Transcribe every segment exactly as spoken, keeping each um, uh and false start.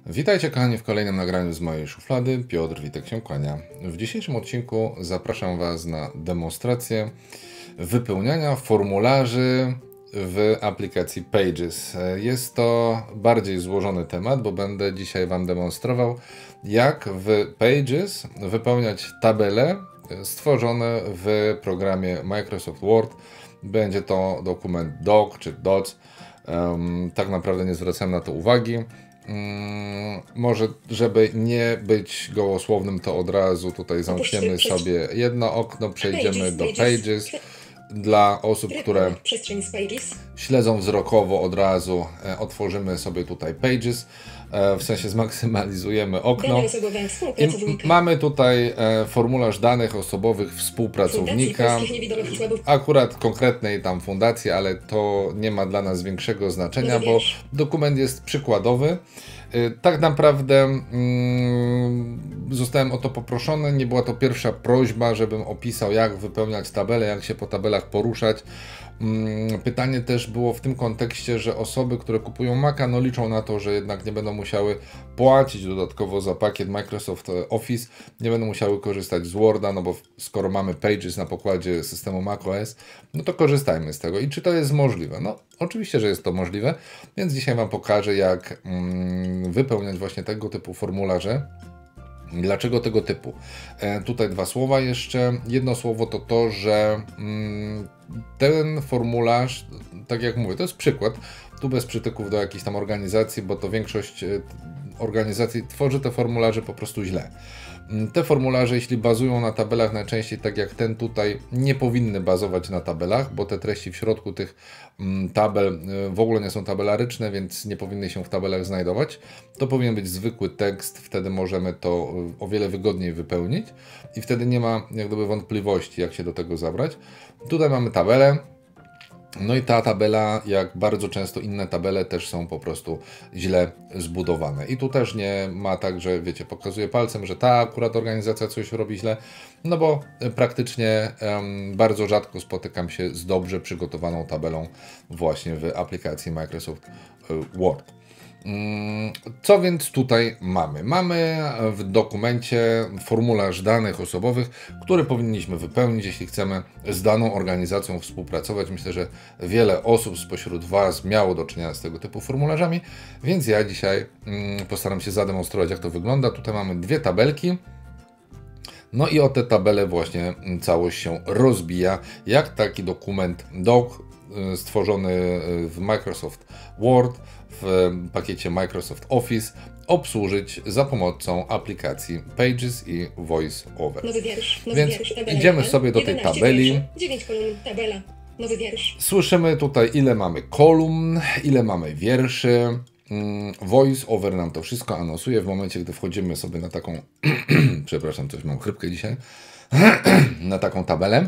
Witajcie kochani w kolejnym nagraniu z mojej szuflady. Piotr Witek się kłania. W dzisiejszym odcinku zapraszam Was na demonstrację wypełniania formularzy w aplikacji Pages. Jest to bardziej złożony temat, bo będę dzisiaj Wam demonstrował, jak w Pages wypełniać tabele stworzone w programie Microsoft Word. Będzie to dokument doc czy doc. Um, tak naprawdę nie zwracałem na to uwagi. Hmm, może, żeby nie być gołosłownym, to od razu tutaj zamkniemy sobie jedno okno, przejdziemy do Pages. Dla osób, które śledzą wzrokowo, od razu e, otworzymy sobie tutaj Pages, e, w sensie zmaksymalizujemy okno. I mamy tutaj e, formularz danych osobowych współpracownika, akurat konkretnej tam fundacji, ale to nie ma dla nas większego znaczenia, bo dokument jest przykładowy. Tak naprawdę mm, zostałem o to poproszony, nie była to pierwsza prośba, żebym opisał, jak wypełniać tabelę, jak się po tabelach poruszać. Mm, pytanie też było w tym kontekście, że osoby, które kupują Maca, no liczą na to, że jednak nie będą musiały płacić dodatkowo za pakiet Microsoft Office, nie będą musiały korzystać z Worda, no bo skoro mamy Pages na pokładzie systemu macOS, no to korzystajmy z tego. I czy to jest możliwe? No oczywiście, że jest to możliwe, więc dzisiaj Wam pokażę, jak mm, wypełniać właśnie tego typu formularze. Dlaczego tego typu? E, tutaj dwa słowa jeszcze. Jedno słowo to to, że mm, ten formularz, tak jak mówię, to jest przykład, tu bez przytyków do jakiejś tam organizacji, bo to większość organizacji tworzy te formularze po prostu źle. Te formularze, jeśli bazują na tabelach, najczęściej tak jak ten tutaj, nie powinny bazować na tabelach, bo te treści w środku tych tabel w ogóle nie są tabelaryczne, więc nie powinny się w tabelach znajdować. To powinien być zwykły tekst, wtedy możemy to o wiele wygodniej wypełnić i wtedy nie ma jak gdyby wątpliwości, jak się do tego zabrać. Tutaj mamy tabelę. No i ta tabela, jak bardzo często inne tabele, też są po prostu źle zbudowane. I tu też nie ma tak, że wiecie, pokazuję palcem, że ta akurat organizacja coś robi źle, no bo praktycznie um, bardzo rzadko spotykam się z dobrze przygotowaną tabelą właśnie w aplikacji Microsoft Word. Co więc tutaj mamy? Mamy w dokumencie formularz danych osobowych, który powinniśmy wypełnić, jeśli chcemy z daną organizacją współpracować. Myślę, że wiele osób spośród Was miało do czynienia z tego typu formularzami, więc ja dzisiaj postaram się zademonstrować, jak to wygląda. Tutaj mamy dwie tabelki. No i o te tabele właśnie całość się rozbija, jak taki dokument doc stworzony w Microsoft Word w pakiecie Microsoft Office obsłużyć za pomocą aplikacji Pages i VoiceOver. Nowy wiersz, nowy Więc wiersz, tabela idziemy sobie do tej tabeli. Wierszy, dziewięć kolumn, tabela, nowy wiersz. Słyszymy tutaj, ile mamy kolumn, ile mamy wierszy. VoiceOver nam to wszystko anonsuje w momencie, gdy wchodzimy sobie na taką przepraszam, coś mam chrypkę dzisiaj na taką tabelę,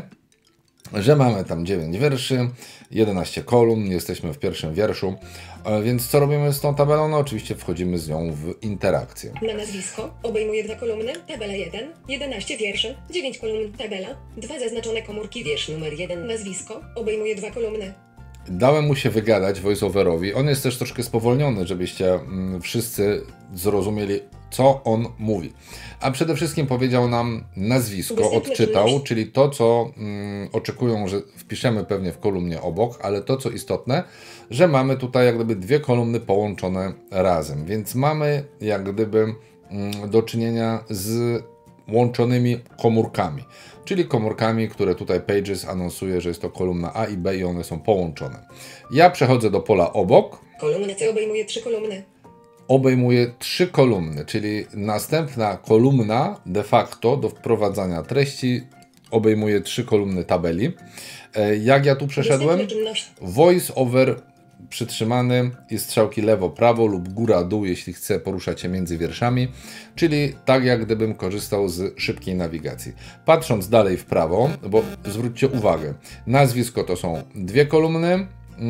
że mamy tam dziewięć wierszy, jedenaście kolumn, jesteśmy w pierwszym wierszu, więc co robimy z tą tabelą? No oczywiście wchodzimy z nią w interakcję. Na nazwisko obejmuje dwa kolumny, tabela jeden, jedenaście wierszy, dziewięć kolumn, tabela, dwa zaznaczone komórki, wiersz numer jeden, nazwisko obejmuje dwa kolumny. Dałem mu się wygadać voiceoverowi. On jest też troszkę spowolniony, żebyście mm, wszyscy zrozumieli, co on mówi. A przede wszystkim powiedział nam nazwisko, odczytał, czyli to, co mm, oczekują, że wpiszemy pewnie w kolumnie obok, ale to, co istotne, że mamy tutaj jak gdyby dwie kolumny połączone razem. Więc mamy jak gdyby mm, do czynienia z łączonymi komórkami, czyli komórkami, które tutaj Pages anonsuje, że jest to kolumna A i B i one są połączone. Ja przechodzę do pola obok. Kolumna C obejmuje trzy kolumny. Obejmuje trzy kolumny, czyli następna kolumna de facto do wprowadzania treści obejmuje trzy kolumny tabeli. Jak ja tu przeszedłem? VoiceOver przytrzymany i strzałki lewo, prawo lub góra, dół, jeśli chcę poruszać się między wierszami, czyli tak jak gdybym korzystał z szybkiej nawigacji. Patrząc dalej w prawo, bo zwróćcie uwagę, nazwisko to są dwie kolumny,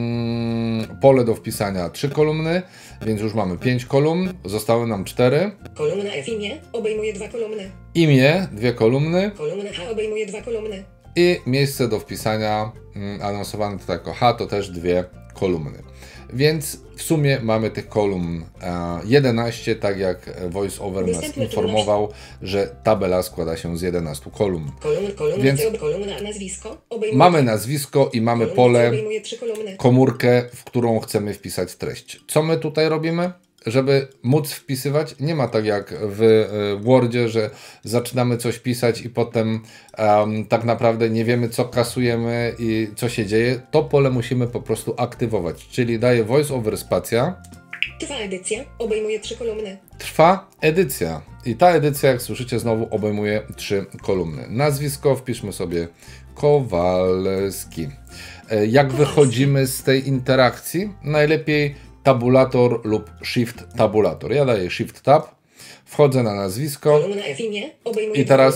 mm, pole do wpisania trzy kolumny, więc już mamy pięć kolumn, zostały nam cztery. Kolumna F imię obejmuje dwa kolumny. Imię, dwie kolumny. Kolumna H obejmuje dwa kolumny. I miejsce do wpisania, mm, anonsowane tutaj jako H, to też dwie kolumny. Więc w sumie mamy tych kolumn jedenaście, tak jak VoiceOver nas informował, że tabela składa się z jedenastu kolumn. Więc mamy nazwisko i mamy pole, komórkę, w którą chcemy wpisać treść. Co my tutaj robimy? Żeby móc wpisywać, nie ma tak jak w Wordzie, że zaczynamy coś pisać i potem um, tak naprawdę nie wiemy, co kasujemy i co się dzieje. To pole musimy po prostu aktywować, czyli daje VoiceOver spacja. Trwa edycja, obejmuje trzy kolumny. Trwa edycja. I ta edycja, jak słyszycie, znowu obejmuje trzy kolumny. Nazwisko wpiszmy sobie Kowalski. Jak wychodzimy z tej interakcji? Najlepiej tabulator lub shift tabulator. Ja daję shift tab, wchodzę na nazwisko i teraz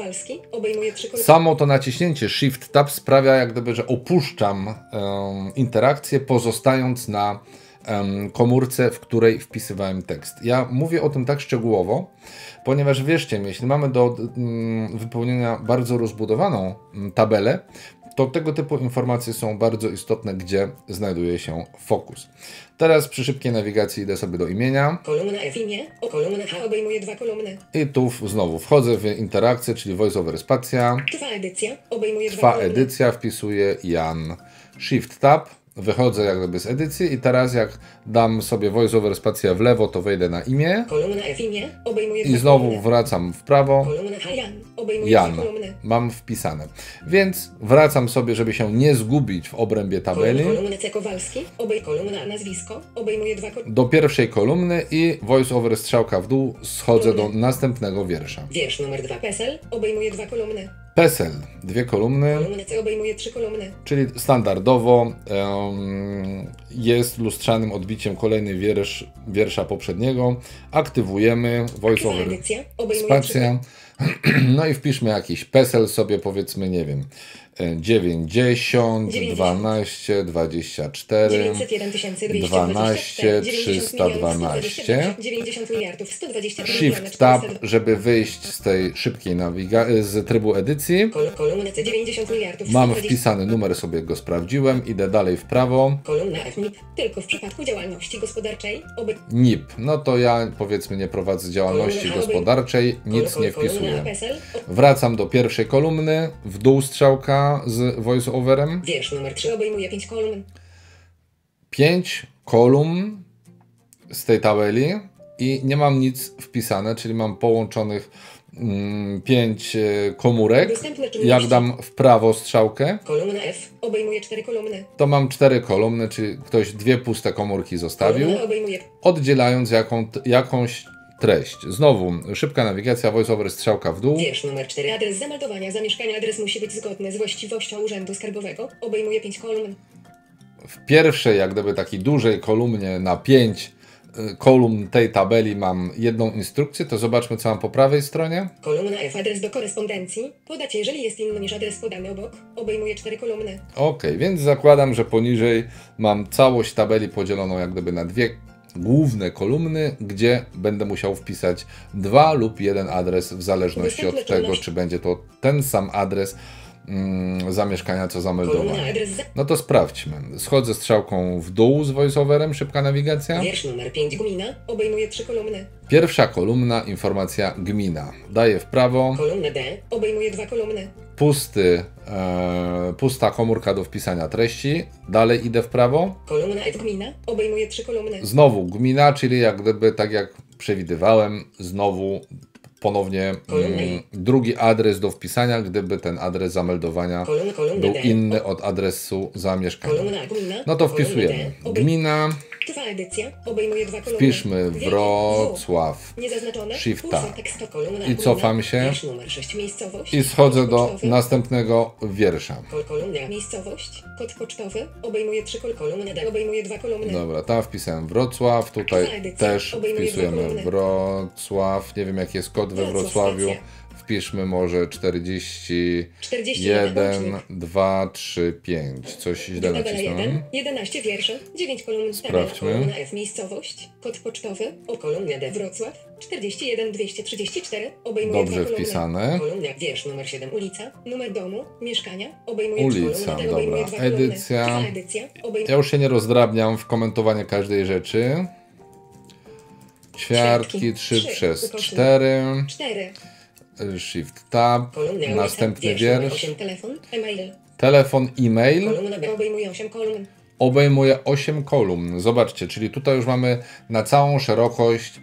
samo to naciśnięcie shift tab sprawia, jak gdyby, że opuszczam um, interakcję, pozostając na um, komórce, w której wpisywałem tekst. Ja mówię o tym tak szczegółowo, ponieważ wierzcie mi, jeśli mamy do um, wypełnienia bardzo rozbudowaną um, tabelę, to tego typu informacje są bardzo istotne, gdzie znajduje się fokus. Teraz przy szybkiej nawigacji idę sobie do imienia. Kolumna F imię, o kolumna H obejmuje dwa kolumny. I tu znowu wchodzę w interakcję, czyli VoiceOver spacja. Trwa edycja, obejmuje Trwa dwa kolumny. edycja, wpisuję Jan. Shift tab, wychodzę jak gdyby z edycji i teraz jak dam sobie VoiceOver spacja w lewo, to wejdę na imię. Kolumna F imię, obejmuje I dwa znowu kolumny. wracam w prawo. Kolumna H Jan, obejmuje Jan. dwie kolumny. Mam wpisane. Więc wracam sobie, żeby się nie zgubić w obrębie tabeli. Kolumna C Kowalski, obej kolumna nazwisko, obejmuje dwa kolumny. Do pierwszej kolumny i VoiceOver strzałka w dół, schodzę do następnego wiersza. Wiersz numer dwa PESEL, obejmuje dwa kolumny. PESEL, dwie kolumny, Kolumna C obejmuje trzy kolumny. czyli standardowo um, jest lustrzanym odbiciem kolejny wiersz, wiersza poprzedniego. Aktywujemy VoiceOver Edycja, obejmuje spacja. No i wpiszmy jakiś PESEL sobie, powiedzmy, nie wiem, dziewięćdziesiąt, dwanaście, dwadzieścia cztery, dziewięćset jeden tysięcy dwieście dwanaście, dwadzieścia cztery, trzysta dwanaście. dziewięćdziesiąt miliardów sto dwadzieścia trzy Shift tab, żeby wyjść z tej szybkiej nawigacji, z trybu edycji. Kolumna C dziewięćdziesiąt miliardów Mam wpisany numer, sobie go sprawdziłem, idę dalej w prawo. Kolumna F N I P, tylko w przypadku działalności gospodarczej. Oby... N I P, no to ja powiedzmy nie prowadzę działalności gospodarczej, nic nie wpisuję. Wracam do pierwszej kolumny, w dół strzałka z VoiceOverem. Wiersz numer trzy obejmuje pięć kolumn. pięć kolumn z tej tabeli i nie mam nic wpisane, czyli mam połączonych mm, pięć komórek. Jak dam w prawo strzałkę, kolumna F obejmuje cztery kolumny. To mam cztery kolumny, czyli ktoś dwie puste komórki zostawił, obejmuje... oddzielając jaką, jakąś treść. Znowu szybka nawigacja, VoiceOver strzałka w dół. Wiersz numer cztery. Adres zameldowania zamieszkania. Adres musi być zgodny z właściwością Urzędu Skarbowego. Obejmuje pięć kolumn. W pierwszej, jak gdyby takiej dużej kolumnie na pięć kolumn tej tabeli mam jedną instrukcję, to zobaczmy, co mam po prawej stronie. Kolumna F. Adres do korespondencji. Podać, jeżeli jest inny niż adres podany obok. Obejmuje cztery kolumny. Ok, więc zakładam, że poniżej mam całość tabeli podzieloną jak gdyby na dwie główne kolumny, gdzie będę musiał wpisać dwa lub jeden adres w zależności od tego, czy będzie to ten sam adres mm, zamieszkania, co zameldowałem. No to sprawdźmy. Schodzę strzałką w dół z VoiceOverem, szybka nawigacja. Wiersz numer pięć, gmina, obejmuje trzy kolumny. Pierwsza kolumna, informacja gmina. Daję w prawo. Kolumna D obejmuje dwa kolumny. Pusty, e, pusta komórka do wpisania treści. Dalej idę w prawo. Kolumna F gmina obejmuje trzy kolumny. Znowu gmina, czyli jak gdyby tak jak przewidywałem, znowu ponownie mm, drugi adres do wpisania, gdyby ten adres zameldowania kolumna, kolumna był D. inny od adresu zamieszkania. Kolumna, gmina, no to wpisujemy gmina. Trwa edycja, obejmuje dwa kolumny. Wpiszmy Wrocław. Shift tab. I cofam się. I schodzę do następnego wiersza. Kolumna miejscowość, kod pocztowy, obejmuje trzy kolumny, D obejmuje dwa kolumny. Dobra, tam wpisałem Wrocław, tutaj też wpisujemy Wrocław. Nie wiem jaki jest kod we Wrocławiu. Wpiszmy może czterdzieści czterdzieści jeden, jeden, dwa, trzy, pięć. Coś źle tabela nacisnąłem. jeden, jedenaście wierszy, dziewięć kolumn, Sprawdźmy. tabela, kolumna F, miejscowość, kod pocztowy, o kolumnie D, Wrocław, czterdzieści jeden, dwieście trzydzieści cztery, obejmuje Dobrze dwa kolumny. wpisane. Kolumna, wiersz numer siedem, ulica, numer domu, mieszkania, obejmuje Ulica, trzy kolumny, dobra. obejmuje dwa kolumny. Edycja. Trwa edycja, obejmuje... Ja już się nie rozdrabniam w komentowanie każdej rzeczy. Ćwiartki Ćwiartki, trzy trzy, przez ukośnik. cztery. cztery. Shift Tab. Kolumna, Następny ulica, wiersz numer wiersz. osiem, telefon, e-mail. Telefon, e-mail. Kolumna B obejmuje osiem kolumn. Obejmuje osiem kolumn. Zobaczcie, czyli tutaj już mamy na całą szerokość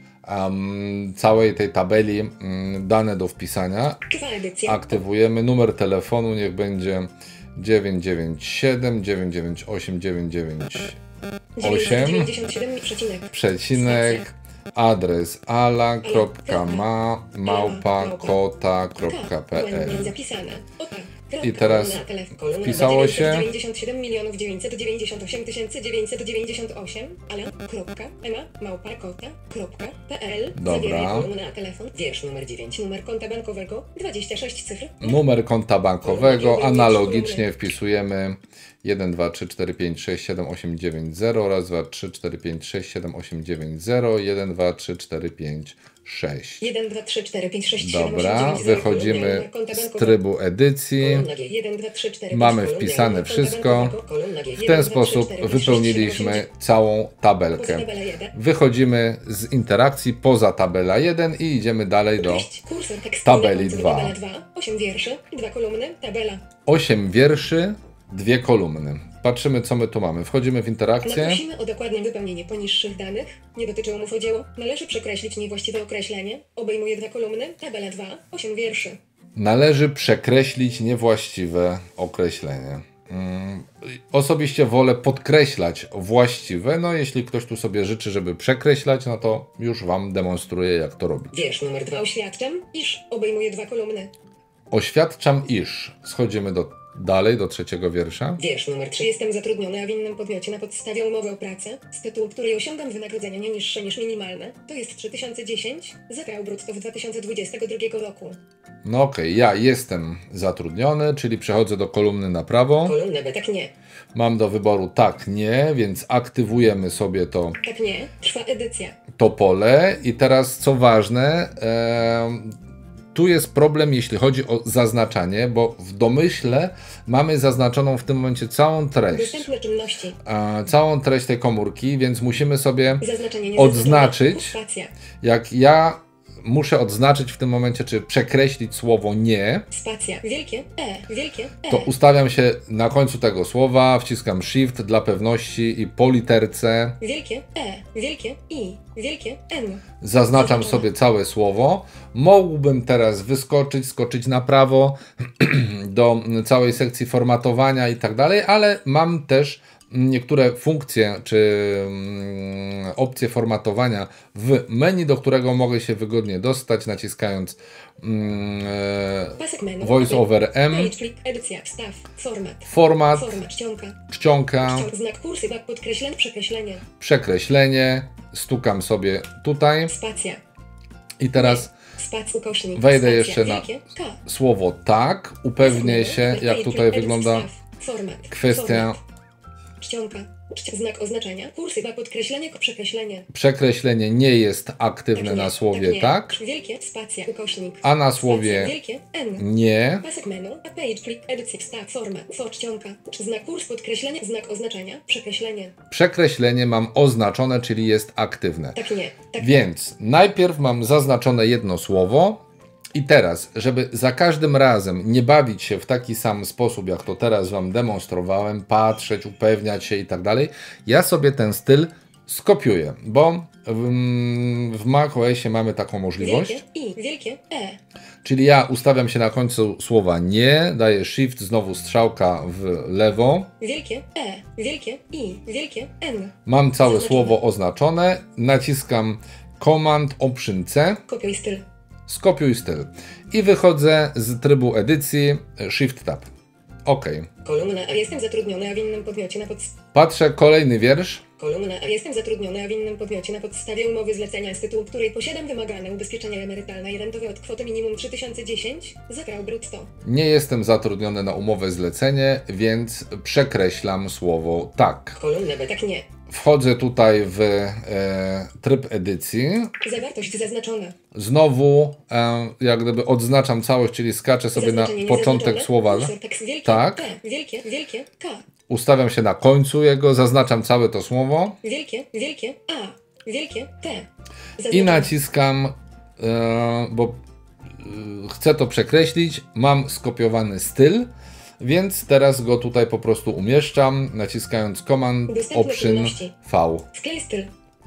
um, całej tej tabeli um, dane do wpisania. Trwa edycja. Aktywujemy numer telefonu, niech będzie dziewięć dziewięć siedem, dziewięć dziewięć osiem, dziewięć dziewięć osiem, dziewięćdziesiąt siedem, przecinek. przecinek, adres ala kropka ma małpa kota kropka p l. Zapisane. Ota. I teraz wpisało się. dziewięćdziesiąt siedem milionów dziewięćset dziewięćdziesiąt osiem tysięcy dziewięćset dziewięćdziesiąt osiem, ale kropka, ema, małpa, kota, kropka, pl. Dobra. Kolumna, telefon, wiersz numer dziewięć, numer konta bankowego, dwadzieścia sześć cyfr. Numer konta bankowego, analogicznie wpisujemy jeden, dwa, trzy, cztery, pięć, sześć, siedem, osiem, dziewięć, zero, raz, dwa, trzy, cztery, pięć, sześć, siedem, osiem, dziewięć, zero, jeden, dwa, trzy, cztery, pięć, sześć. jeden, dwa, trzy, cztery, pięć, sześć, siedem, osiem, Dobra, dziewięć, zero, wychodzimy numer konta z bankowego. trybu edycji. jeden, dwa, trzy, cztery, Mamy pięć, wpisane kolumna, wszystko. konta bankowego, kolumna G, W jeden, ten dwa, trzy, sposób cztery, pięć, sześć, wypełniliśmy siedem, osiem, całą tabelkę. tabela jeden. Wychodzimy z interakcji poza tabela jeden i idziemy dalej do Treść, kursor tekstowy, tabeli na końcu, dwa. Tabela dwa, osiem wierszy, dwa kolumny, tabela. osiem wierszy, dwie kolumny. Patrzymy, co my tu mamy. Wchodzimy w interakcję. Prosimy o dokładne wypełnienie poniższych danych. Nie dotyczy umów o dzieło. Należy przekreślić niewłaściwe określenie. Obejmuje dwa kolumny, tabela dwa, osiem wierszy. Należy przekreślić niewłaściwe określenie. Mm, Osobiście wolę podkreślać właściwe. No jeśli ktoś tu sobie życzy, żeby przekreślać, no to już Wam demonstruję, jak to robić. Wiersz numer dwa. Oświadczam, iż obejmuje dwa kolumny. Oświadczam, iż. Schodzimy do dalej, do trzeciego wiersza. Wiersz numer trzy. Jestem zatrudniony, a w innym podmiocie na podstawie umowy o pracę, z tytułu której osiągam wynagrodzenie nie niższe niż minimalne, to jest trzy tysiące dziesięć, zagrał brutto w dwa tysiące dwudziestego drugiego roku. No okej, okay, ja jestem zatrudniony, czyli przechodzę do kolumny na prawo. Kolumnę B, tak nie. Mam do wyboru tak, nie, więc aktywujemy sobie to, Tak nie, trwa edycja. to pole. I teraz co ważne, e, tu jest problem, jeśli chodzi o zaznaczanie, bo w domyśle mamy zaznaczoną w tym momencie całą treść. Dostępne czynności. E, całą treść tej komórki, więc musimy sobie Zaznaczenie nie odznaczyć. Spacja. Jak ja muszę odznaczyć w tym momencie, czy przekreślić słowo nie, Spacja. Wielkie E. Wielkie E. to ustawiam się na końcu tego słowa, wciskam Shift dla pewności i po literce Wielkie E. Wielkie I. Wielkie N. zaznaczam sobie całe słowo. Mógłbym teraz wyskoczyć, skoczyć na prawo do całej sekcji formatowania i tak dalej, ale mam też niektóre funkcje czy mm, opcje formatowania w menu, do którego mogę się wygodnie dostać, naciskając mm, Pasek menu. Voice over M, Page click. Edycja. Wstaw. Format. format, Format. Czcionka. czcionka, Czcionk. Znak kursywa. Podkreślenie. Przekreślenie. przekreślenie, stukam sobie tutaj Spacja. i teraz Spac ukośnik. wejdę Spacja. jeszcze na Wielkie K. słowo tak, upewnię się, jak tutaj wygląda Format. kwestia Format. Czcionka. Czci- Znak oznaczenia. Kursywa. Podkreślenie. Przekreślenie. przekreślenie nie jest aktywne Tak nie, na słowie nie. tak, Wielkie. Spacja. Ukośnik. a na Spacja. słowie Wielkie N. nie Pasek menu, a page click, edycja, wstaw, format, for, czcionka, znak kurs, podkreślenie, znak oznaczenia, przekreślenie. przekreślenie mam oznaczone, czyli jest aktywne. Tak nie, tak Więc najpierw mam zaznaczone jedno słowo i teraz, żeby za każdym razem nie bawić się w taki sam sposób, jak to teraz Wam demonstrowałem, patrzeć, upewniać się i tak dalej, ja sobie ten styl skopiuję, bo w, w macOSie mamy taką możliwość. Wielkie I, wielkie E. Czyli ja ustawiam się na końcu słowa nie, daję Shift, znowu strzałka w lewo. Wielkie E, wielkie I, wielkie N. Mam całe Zaznaczone. słowo oznaczone, naciskam Command Option C, Kopiuj styl. skopiuj styl i wychodzę z trybu edycji Shift Tab. OK. Kolumna A. Jestem zatrudniony, a w innym podmiocie na podstawie. Patrzę, kolejny wiersz. Kolumna A. Jestem zatrudniony, a w innym podmiocie na podstawie umowy zlecenia z tytułu której posiadam wymagane ubezpieczenia emerytalne i rentowe od kwoty minimum trzy tysiące dziesięć, zakrał brutto. Nie jestem zatrudniony na umowę zlecenie, więc przekreślam słowo tak. Kolumna B. Tak nie. Wchodzę tutaj w e, tryb edycji. Zawartość zaznaczona. Znowu e, jak gdyby odznaczam całość, czyli skaczę sobie na początek słowa. Kursor, tekst wielkie, tak. T, wielkie, wielkie, K. Ustawiam się na końcu jego, zaznaczam całe to słowo. Wielkie, wielkie, A. Wielkie, T. Zaznaczam. I naciskam, e, bo e, chcę to przekreślić. Mam skopiowany styl, więc teraz go tutaj po prostu umieszczam, naciskając Command Option V. Wklej styl.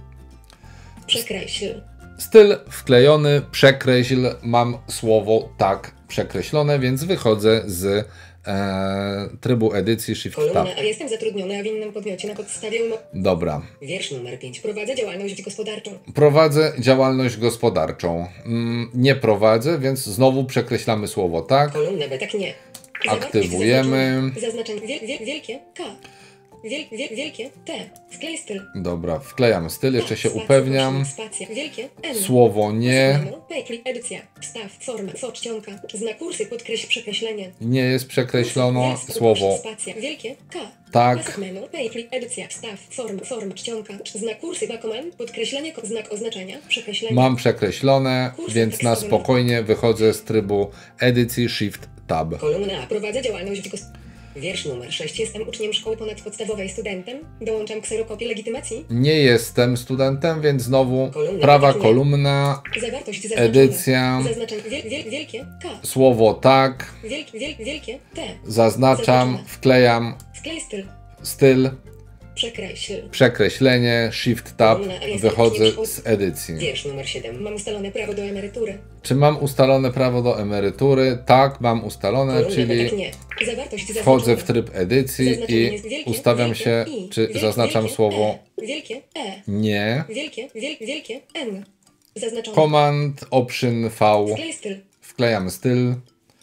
Przekreśl. Styl wklejony, przekreśl, mam słowo tak przekreślone, więc wychodzę z e, trybu edycji Shift Tab. A jestem zatrudniony, a w innym podmiocie na podstawie umowy. Dobra. Wiersz numer pięć. Prowadzę działalność gospodarczą. Prowadzę działalność gospodarczą. Mm, nie prowadzę, więc znowu przekreślamy słowo tak. Kolumnę B. Tak nie. Aktywujemy. Zaznaczenie wiel, wiel, wielkie K. Wiel, wiel, wielkie T. Wklej styl. Dobra, wklejam styl, jeszcze się Spacja, upewniam. Spacja, wielkie N. Słowo nie. Edycja. Wstaw, forma, czcionka. Znak kursy, podkreśl przekreślenie. Nie jest przekreślono słowo. Spacja, wielkie K. Tak. Menu, edycja, wstaw, forma, forma, czcionka. Znak kursy, bakoman, podkreślenie, znak oznaczenia, przekreślenie. Mam przekreślone, więc na spokojnie wychodzę z trybu edycji Shift Tab. Kolumna A. Prowadzę działalność gospodarczą. Wiersz numer sześć. Jestem uczniem szkoły ponadpodstawowej, studentem. Dołączam kserokopię legitymacji. Nie jestem studentem, więc znowu kolumna, prawa tak kolumna, zawartość edycja, zaznaczenie wiel, wiel, wielkie K. Słowo tak, wiel, wiel, wielkie T. Zaznaczam, wklejam, wklej styl, styl, przekreśl, przekreślenie, Shift Tab, wychodzę z edycji. Wiersz numer siedem. Mam ustalone prawo do emerytury. Czy mam ustalone prawo do emerytury? Tak, mam ustalone, kolumna, czyli tak nie. Wchodzę w tryb edycji i wielkie, ustawiam wielkie, się, i, czy wielkie, zaznaczam wielkie, słowo e, wielkie E. Nie. Wielkie, wiel, wielkie N. Zaznaczone. Command Option V. Wklej styl. Wklejam styl.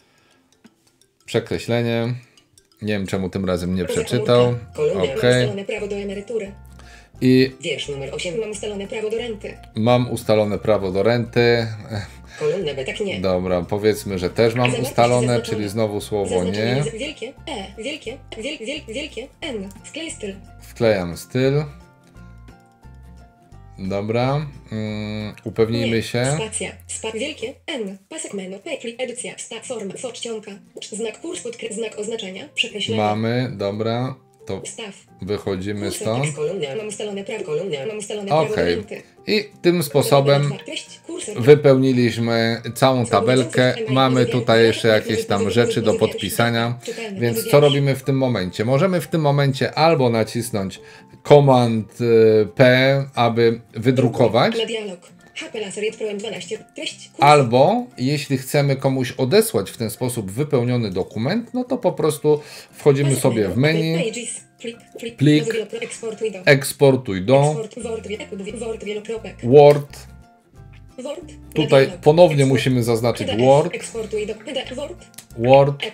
Przekreślenie. Nie wiem, czemu tym razem nie przeczytał. Kolumna, okay. Mam ustalone prawo do emerytury. I wiersz numer osiem. Mam ustalone prawo do renty. Mam ustalone prawo do renty. Kolumna B. Tak nie. Dobra, powiedzmy, że też mam ustalone, czyli znowu słowo nie. Wielkie E. Wielkie, wiel, wiel, wielkie N. Wklej styl. Wklejam styl. Dobra, um, upewnijmy nie. się. Spacja, spa, wielkie N, pasek menu, pekli, edycja, sta, forma, czcionka, znak kurs, podkre, znak oznaczenia, przekreślenie. Mamy, dobra, to Staw. Wychodzimy Kursor, stąd. tekst, kolumna, mam ustalone prawo, kolumna, mam ustalone okay. prawo renty. I tym sposobem wypełniliśmy całą tabelkę. Mamy tutaj jeszcze jakieś tam rzeczy do podpisania. Więc co robimy w tym momencie? Możemy w tym momencie albo nacisnąć Command P, aby wydrukować. Albo jeśli chcemy komuś odesłać w ten sposób wypełniony dokument, no to po prostu wchodzimy sobie w menu. Plik, eksportuj do Word. Tutaj ponownie musimy zaznaczyć Word. Word.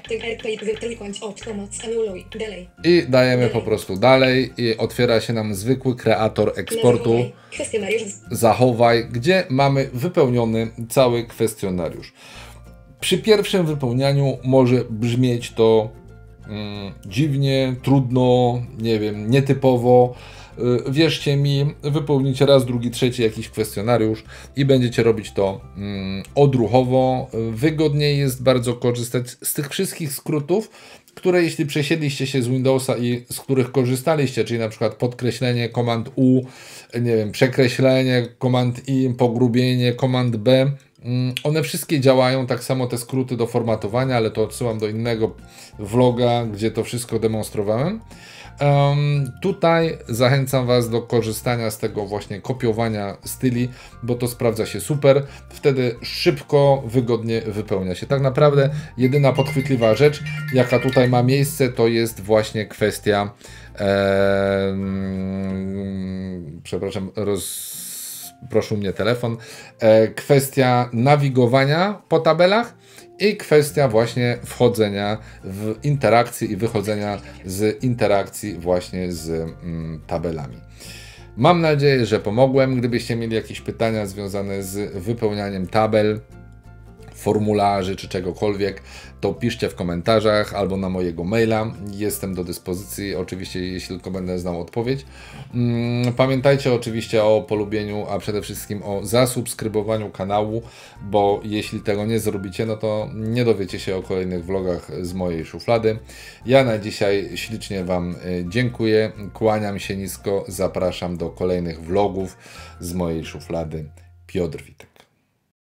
I dajemy po prostu dalej i otwiera się nam zwykły kreator eksportu. Zachowaj, gdzie mamy wypełniony cały kwestionariusz. Przy pierwszym wypełnianiu może brzmieć to mm, dziwnie, trudno, nie wiem, nietypowo. Wierzcie mi, wypełnicie raz, drugi, trzeci jakiś kwestionariusz i będziecie robić to mm, odruchowo. Wygodniej jest bardzo korzystać z tych wszystkich skrótów, które jeśli przesiedliście się z Windowsa i z których korzystaliście, czyli na przykład podkreślenie, Command U, nie wiem, przekreślenie, Command I, pogrubienie, Command B, one wszystkie działają, tak samo te skróty do formatowania, ale to odsyłam do innego vloga, gdzie to wszystko demonstrowałem. Um, tutaj zachęcam Was do korzystania z tego właśnie kopiowania styli, bo to sprawdza się super. Wtedy szybko, wygodnie wypełnia się. Tak naprawdę jedyna podchwytliwa rzecz, jaka tutaj ma miejsce, to jest właśnie kwestia e, przepraszam, roz prosił mnie telefon, e, kwestia nawigowania po tabelach i kwestia właśnie wchodzenia w interakcję i wychodzenia z interakcji właśnie z mm, tabelami. Mam nadzieję, że pomogłem. Gdybyście mieli jakieś pytania związane z wypełnianiem tabel, formularzy czy czegokolwiek, to piszcie w komentarzach albo na mojego maila. Jestem do dyspozycji, oczywiście jeśli tylko będę znał odpowiedź. Pamiętajcie oczywiście o polubieniu, a przede wszystkim o zasubskrybowaniu kanału, bo jeśli tego nie zrobicie, no to nie dowiecie się o kolejnych vlogach z mojej szuflady. Ja na dzisiaj ślicznie Wam dziękuję, kłaniam się nisko, zapraszam do kolejnych vlogów z mojej szuflady. Piotr Witek.